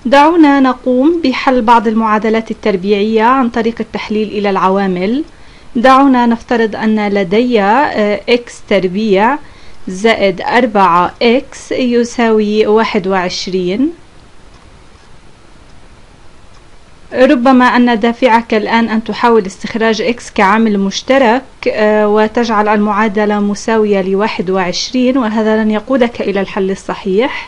دعونا نقوم بحل بعض المعادلات التربيعية عن طريق التحليل إلى العوامل. دعونا نفترض أن لدي x تربيع زائد 4x يساوي 21. ربما أن دافعك الآن أن تحاول استخراج x كعامل مشترك وتجعل المعادلة مساوية ل21، وهذا لن يقودك إلى الحل الصحيح،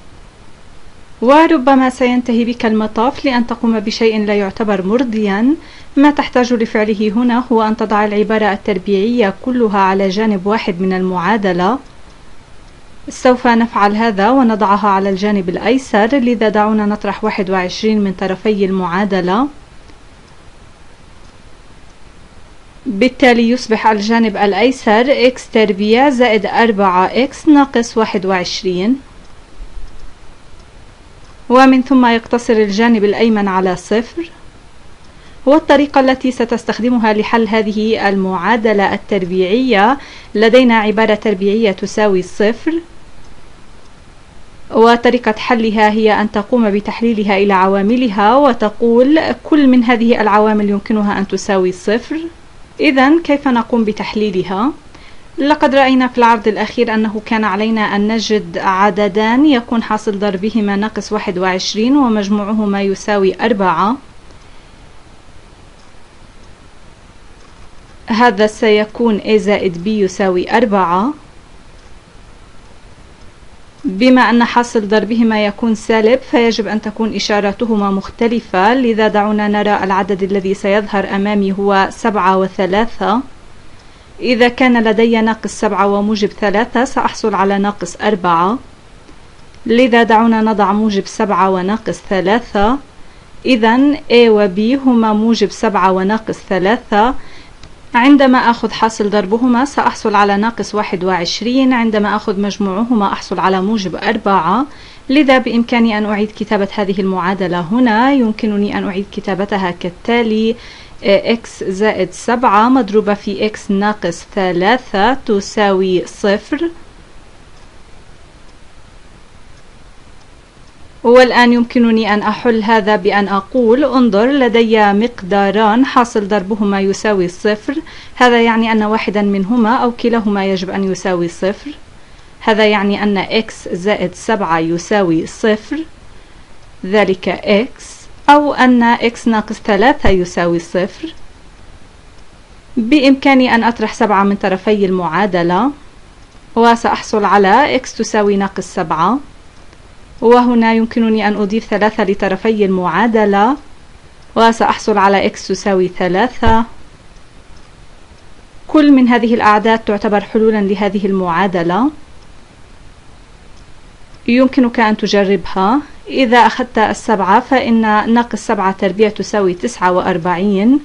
وربما سينتهي بك المطاف لأن تقوم بشيء لا يعتبر مرضيا. ما تحتاج لفعله هنا هو أن تضع العبارة التربيعية كلها على جانب واحد من المعادلة. سوف نفعل هذا ونضعها على الجانب الأيسر، لذا دعونا نطرح 21 من طرفي المعادلة. بالتالي يصبح الجانب الأيسر x تربيع زائد 4x ناقص 21، ومن ثم يقتصر الجانب الأيمن على 0. والطريقة التي ستستخدمها لحل هذه المعادلة التربيعية، لدينا عبارة تربيعية تساوي 0، وطريقة حلها هي أن تقوم بتحليلها إلى عواملها وتقول كل من هذه العوامل يمكنها أن تساوي 0. إذن كيف نقوم بتحليلها؟ لقد رأينا في العرض الأخير أنه كان علينا أن نجد عددان يكون حاصل ضربهما ناقص 21 ومجموعهما يساوي 4. هذا سيكون a زائد b يساوي 4. بما أن حاصل ضربهما يكون سالب فيجب أن تكون إشاراتهما مختلفة، لذا دعونا نرى العدد الذي سيظهر أمامي هو 7 و3. إذا كان لدي ناقص 7 وموجب 3 سأحصل على ناقص 4، لذا دعونا نضع موجب 7 وناقص 3. إذن a و b هما موجب 7 وناقص 3. عندما أخذ حاصل ضربهما سأحصل على ناقص 21، عندما أخذ مجموعهما أحصل على موجب 4. لذا بإمكاني أن أعيد كتابة هذه المعادلة هنا. يمكنني أن أعيد كتابتها كالتالي: x زائد 7 مضروبة في x ناقص 3 تساوي 0. والآن يمكنني أن أحل هذا بأن أقول انظر لدي مقداران حاصل ضربهما يساوي 0، هذا يعني أن واحدا منهما أو كلاهما يجب أن يساوي 0. هذا يعني أن x زائد 7 يساوي 0، ذلك x، أو أن x ناقص 3 يساوي 0. بإمكاني أن أطرح 7 من طرفي المعادلة وسأحصل على x تساوي ناقص 7، وهنا يمكنني أن أضيف 3 لطرفي المعادلة وسأحصل على x تساوي 3. كل من هذه الأعداد تعتبر حلولا لهذه المعادلة. يمكنك أن تجربها. إذا أخذت 7 فإن ناقص 7 تربيع تساوي 49.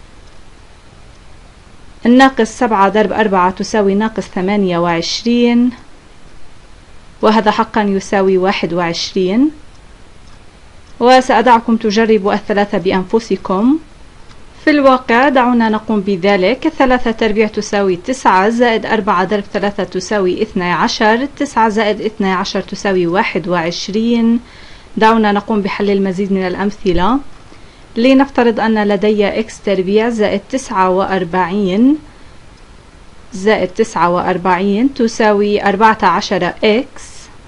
الناقص 7 ضرب 4 تساوي ناقص 28، وهذا حقا يساوي 21. وسأدعكم تجربوا الثلاثة بأنفسكم. في الواقع دعونا نقوم بذلك. 3 تربيع تساوي 9 زائد 4 ضرب 3 تساوي 12، 9 زائد 12 تساوي 21. دعونا نقوم بحل المزيد من الأمثلة. لنفترض أن لدي x تربيع زائد 49 زائد 49 تساوي 14x.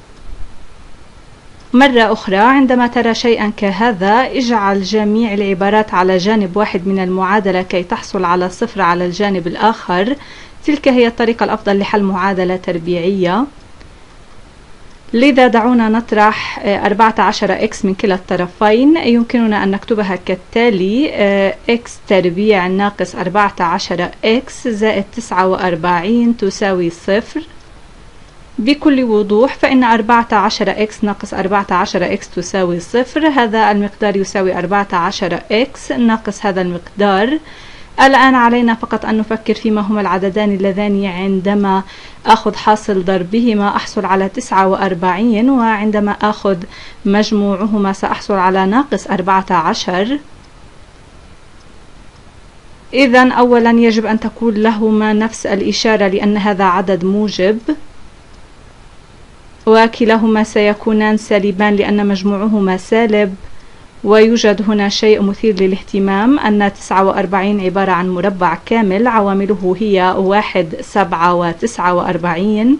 مرة أخرى، عندما ترى شيئا كهذا اجعل جميع العبارات على جانب واحد من المعادلة كي تحصل على 0 على الجانب الآخر. تلك هي الطريقة الأفضل لحل معادلة تربيعية. لذا دعونا نطرح 14x من كلا الطرفين. يمكننا أن نكتبها كالتالي: x تربيع ناقص 14x زائد 49 تساوي 0. بكل وضوح فإن 14x ناقص 14x تساوي 0. هذا المقدار يساوي 14x ناقص هذا المقدار. الآن علينا فقط أن نفكر فيما هما العددان اللذان عندما أخذ حاصل ضربهما أحصل على 49، وعندما أخذ مجموعهما سأحصل على ناقص 14. إذن أولا يجب أن تكون لهما نفس الإشارة لأن هذا عدد موجب. وكلاهما سيكونان سالبان لأن مجموعهما سالب. ويوجد هنا شيء مثير للاهتمام، أن 49 عبارة عن مربع كامل عوامله هي 1 7 و49.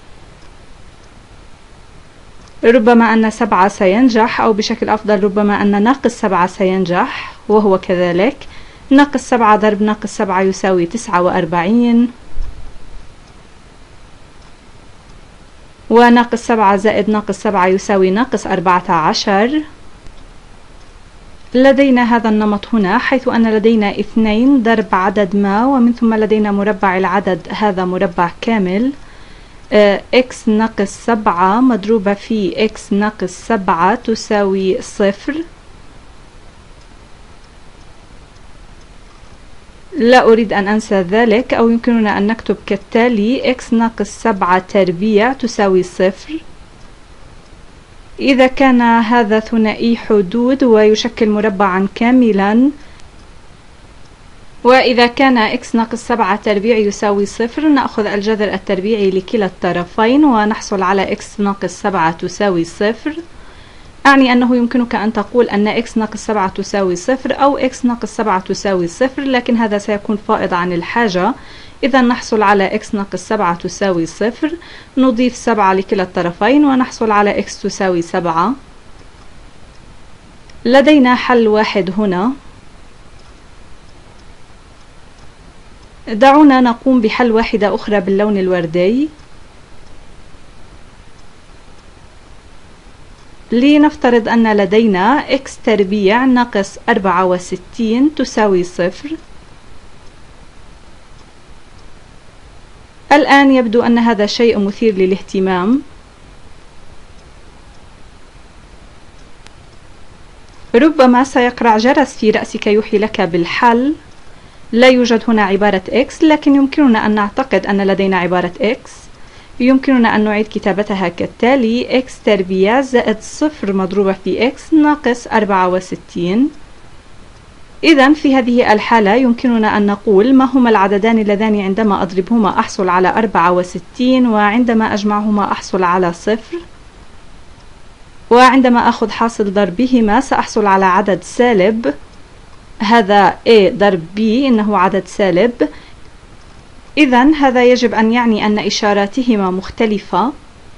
ربما أن 7 سينجح، أو بشكل أفضل ربما أن ناقص 7 سينجح، وهو كذلك. ناقص 7 ضرب ناقص 7 يساوي 49، وناقص 7 زائد ناقص 7 يساوي ناقص 14. لدينا هذا النمط هنا، حيث أن لدينا 2 ضرب عدد ما، ومن ثم لدينا مربع العدد، هذا مربع كامل. x ناقص 7 مضروبة في x ناقص 7 تساوي 0. لا أريد أن أنسى ذلك، أو يمكننا أن نكتب كالتالي: x ناقص 7 تربيع تساوي 0. إذا كان هذا ثنائي حدود ويشكل مربعا كاملا، وإذا كان x ناقص 7 تربيع يساوي 0، نأخذ الجذر التربيعي لكلا الطرفين ونحصل على x ناقص 7 تساوي 0. أعني أنه يمكنك أن تقول أن x ناقص 7 تساوي 0 أو x ناقص 7 تساوي 0، لكن هذا سيكون فائض عن الحاجة. إذا نحصل على x ناقص 7 تساوي 0، نضيف 7 لكلا الطرفين ونحصل على x تساوي 7. لدينا حل واحد هنا. دعونا نقوم بحل واحدة أخرى باللون الوردي. لنفترض أن لدينا x تربيع ناقص 64 تساوي 0. الآن يبدو أن هذا شيء مثير للاهتمام. ربما سيقرع جرس في رأسك يوحي لك بالحل. لا يوجد هنا عبارة x، لكن يمكننا أن نعتقد أن لدينا عبارة x. يمكننا أن نعيد كتابتها كالتالي: x تربيع زائد 0 مضروبة في x ناقص 64. إذن في هذه الحالة يمكننا أن نقول ما هما العددان اللذان عندما أضربهما أحصل على 64، وعندما أجمعهما أحصل على 0، وعندما أخذ حاصل ضربهما سأحصل على عدد سالب. هذا a ضرب b إنه عدد سالب. إذن هذا يجب أن يعني أن إشاراتهما مختلفة،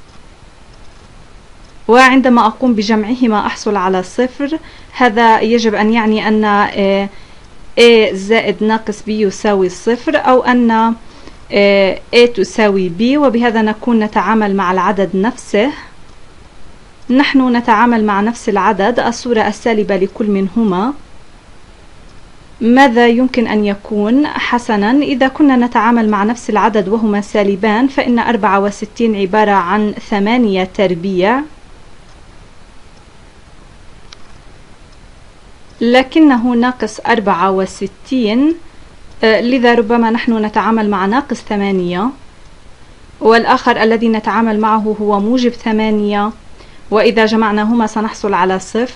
وعندما أقوم بجمعهما أحصل على 0. هذا يجب أن يعني أن a زائد ناقص b يساوي 0، أو أن a تساوي b، وبهذا نكون نتعامل مع العدد نفسه. نحن نتعامل مع نفس العدد، الصورة السالبة لكل منهما. ماذا يمكن أن يكون؟ حسنا، إذا كنا نتعامل مع نفس العدد وهما سالبان، فإن 64 عبارة عن 8 تربيع، لكنه ناقص 64، لذا ربما نحن نتعامل مع ناقص 8، والآخر الذي نتعامل معه هو موجب 8، وإذا جمعناهما سنحصل على 0.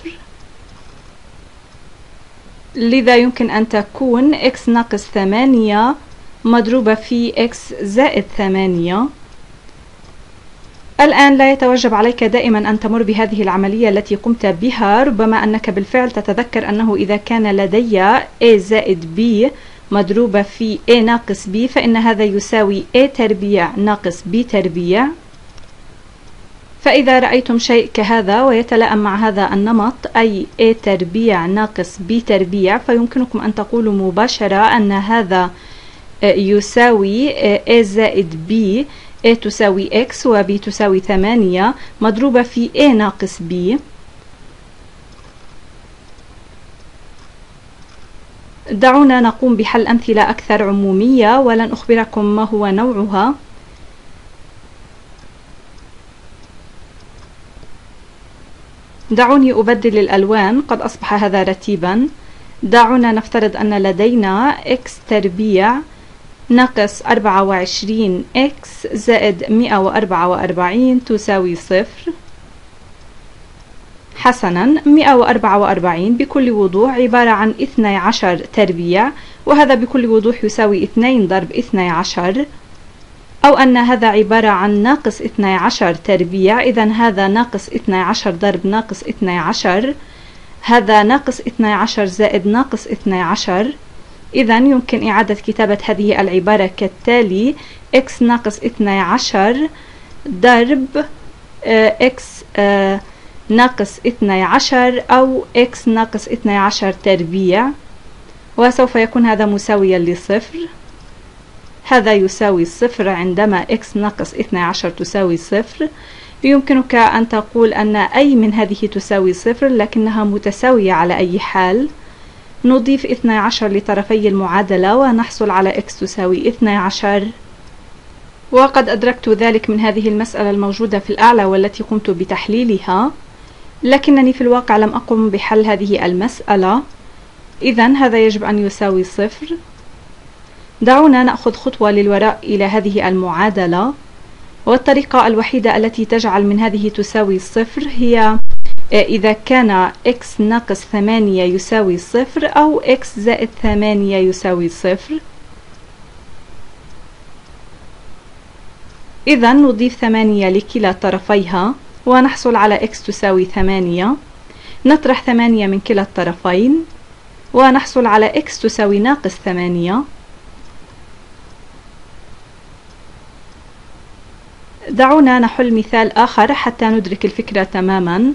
لذا يمكن أن تكون x ناقص 8 مضروبة في x زائد 8. الآن لا يتوجب عليك دائما أن تمر بهذه العملية التي قمت بها، ربما أنك بالفعل تتذكر أنه إذا كان لدي a زائد b مضروبة في a ناقص b، فإن هذا يساوي a تربيع ناقص b تربيع. فإذا رأيتم شيء كهذا ويتلائم مع هذا النمط، أي a تربيع ناقص b تربيع، فيمكنكم أن تقولوا مباشرة أن هذا يساوي a زائد b، a تساوي x و b تساوي 8 مضروبة في a ناقص b. دعونا نقوم بحل أمثلة أكثر عمومية، ولن أخبركم ما هو نوعها. دعوني أبدل الألوان، قد أصبح هذا رتيبا. دعونا نفترض أن لدينا x تربيع ناقص 24 x زائد 144 تساوي 0. حسنا، 144 بكل وضوح عبارة عن 12 تربيع، وهذا بكل وضوح يساوي 2 ضرب 12. أو أن هذا عبارة عن ناقص 12 تربيع، إذا هذا ناقص 12 ضرب ناقص 12، هذا ناقص 12 زائد ناقص 12. إذا يمكن إعادة كتابة هذه العبارة كالتالي: x ناقص 12 ضرب x ناقص 12 أو x ناقص 12 تربيع، وسوف يكون هذا مساويا لصفر. هذا يساوي صفر عندما x ناقص 12 تساوي صفر. يمكنك أن تقول أن أي من هذه تساوي صفر، لكنها متساوية على أي حال. نضيف 12 لطرفي المعادلة ونحصل على x تساوي 12. وقد أدركت ذلك من هذه المسألة الموجودة في الأعلى والتي قمت بتحليلها، لكنني في الواقع لم أقم بحل هذه المسألة. إذا هذا يجب أن يساوي صفر. دعونا نأخذ خطوة للوراء إلى هذه المعادلة، والطريقة الوحيدة التي تجعل من هذه تساوي صفر هي إذا كان x ناقص 8 يساوي صفر أو x زائد 8 يساوي صفر. إذا نضيف 8 لكلا طرفيها ونحصل على x تساوي 8. نطرح 8 من كلا الطرفين ونحصل على x تساوي ناقص 8. دعونا نحل مثال آخر حتى ندرك الفكرة تماما.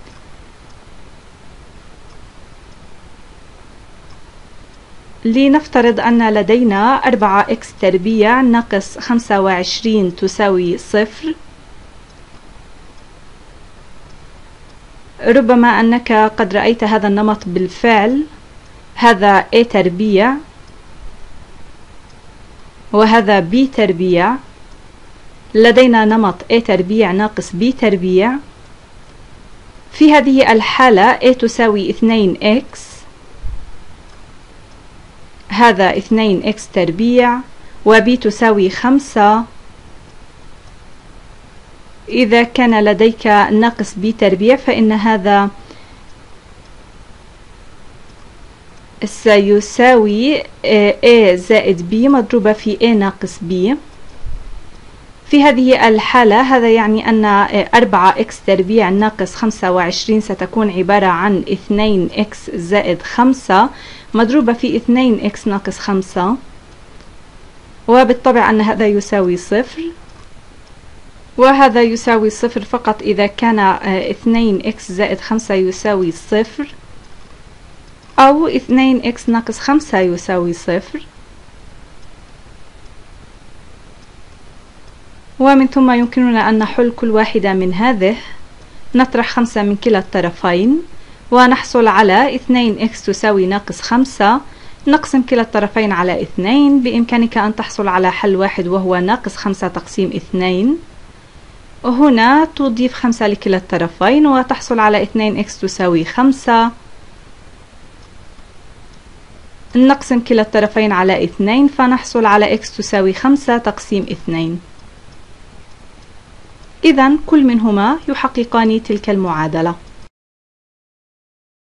لنفترض أن لدينا 4x تربيع ناقص 25 تساوي صفر. ربما أنك قد رأيت هذا النمط بالفعل. هذا a تربيع وهذا b تربيع. لدينا نمط a تربيع ناقص b تربيع. في هذه الحالة a تساوي 2x، هذا 2x تربيع، وb تساوي 5. إذا كان لديك ناقص b تربيع فإن هذا سيساوي a زائد b مضروبة في a ناقص b. في هذه الحالة هذا يعني أن 4x تربيع ناقص 25 ستكون عبارة عن 2x زائد 5 مضروبة في 2x ناقص 5، وبالطبع أن هذا يساوي صفر، وهذا يساوي صفر فقط إذا كان 2x زائد 5 يساوي صفر، أو 2x ناقص 5 يساوي صفر. ومن ثم يمكننا أن نحل كل واحدة من هذه. نطرح 5 من كلا الطرفين ونحصل على 2x تساوي ناقص 5. نقسم كلا الطرفين على 2، بإمكانك أن تحصل على حل واحد وهو ناقص 5 تقسيم 2. وهنا تضيف 5 لكلا الطرفين وتحصل على 2x تساوي 5. نقسم كلا الطرفين على 2 فنحصل على x تساوي 5 تقسيم 2. إذن كل منهما يحققان تلك المعادلة.